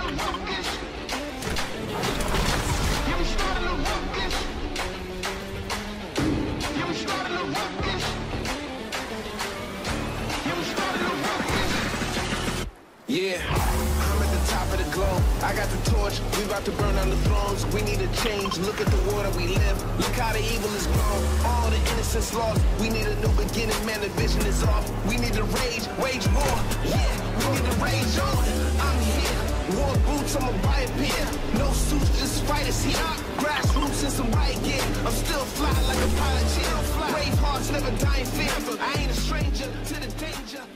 Yeah, I'm at the top of the globe. I got the torch, we about to burn down the thrones. We need a change, look at the water we live. Look how the evil is grown, all the innocence lost. We need a new beginning, man, the vision is off. We need to wage war, yeah, we need to rage on. I'm here, war boots, I'ma buy a pair. No suits, just fighters here. Grassroots and some riot gear. I'm still fly like a pilot, chill. Brave hearts never die in fear. I ain't a stranger to the danger.